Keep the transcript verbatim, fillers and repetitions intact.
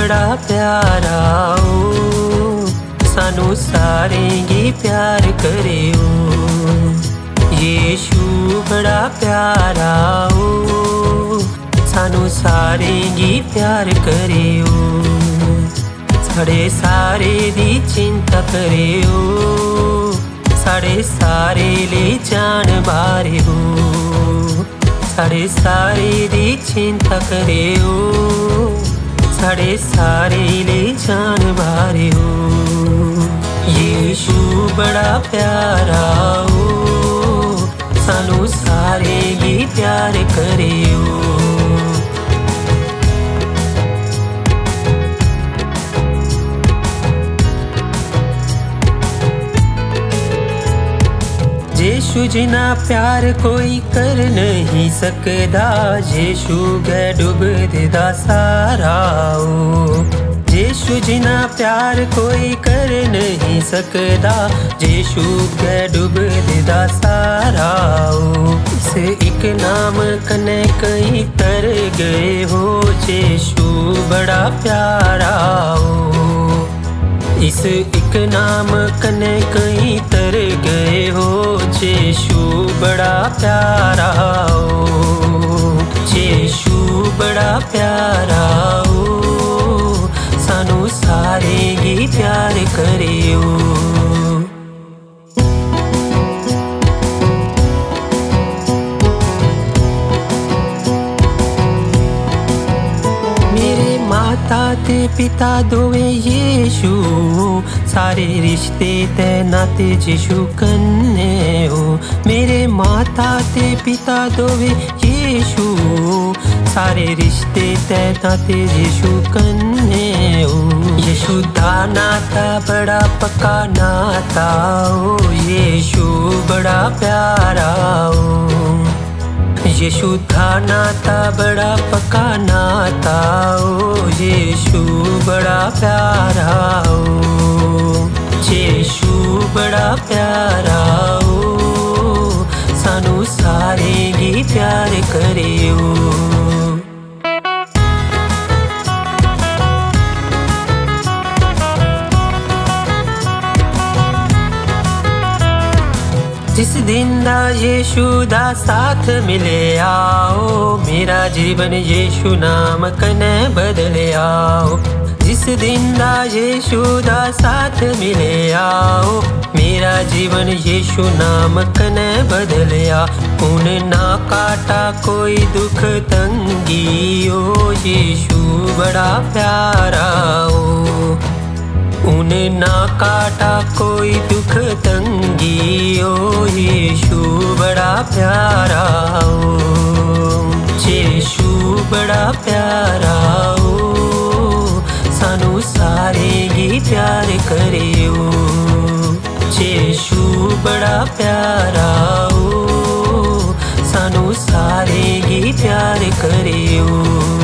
बड़ा प्यारा ओ, सानू सारे गी प्यार करे ओ। यीशु बड़ा प्यारा ओ, सानू सारे गी प्यार करे ओ। साढ़े सारे दी चिंता करे ओ, साढ़े सारे ले जान बारे हो। साढ़े सारे दी चिंता करे ओ, साढ़े सारे ले जान बारे हो। यीशु बड़ा प्यारा ओ, सानू सारे गी प्यार करे ओ। यीशु जिना प्यार कोई कर नहीं सकदा, यीशु गै डुबदे दा सारा ओ। यीशु जिना प्यार कोई कर नहीं सकदा, यीशु गै डुबदे दा सारा ओ। इस एक नाम कने कई तर गए हो, यीशु बड़ा प्यारा ओ। इस एक नाम कने कई तर गए हो, यीशु बड़ा प्यारा ओ। यीशु बड़ा प्यारा ओ, सानू सारे गी प्यार करे ओ। माता ते पिता दोवे यीशु, सारे रिश्ते ते नाते यीशु कन्ने हो। मेरे माता ते पिता दोवे यीशु, सारे रिश्ते ते नाते यीशु कन्ने हो। यीशु दा नाता बड़ा पक्का नाता ओ, यीशु बड़ा प्यारा ओ। यीशु दा नाता बड़ा पक्का नाता ओ, यीशु बड़ा प्यारा ओ। यीशु बड़ा प्यारा ओ, सानू सारे गी प्यार करे ओ। जिस दिन दा यीशु दा साथ मिले आओ, मेरा जीवन यीशु नाम कने बदले आओ। जिस दिन दा यीशु दा साथ मिले आओ, मेरा जीवन यीशु नाम कने बदले आ। उन ना काटा कोई दुख तंगी ओ, यीशु बड़ा प्यारा ओ। उन ना काटा कोई दुख तंगी ओ, यीशु बड़ा प्यारा ओ। यीशु बड़ा प्यारा ओ, सानू सारे गी प्यार करे ओ। यीशु बड़ा प्यारा ओ, सानू सारे गी प्यार करे ओ।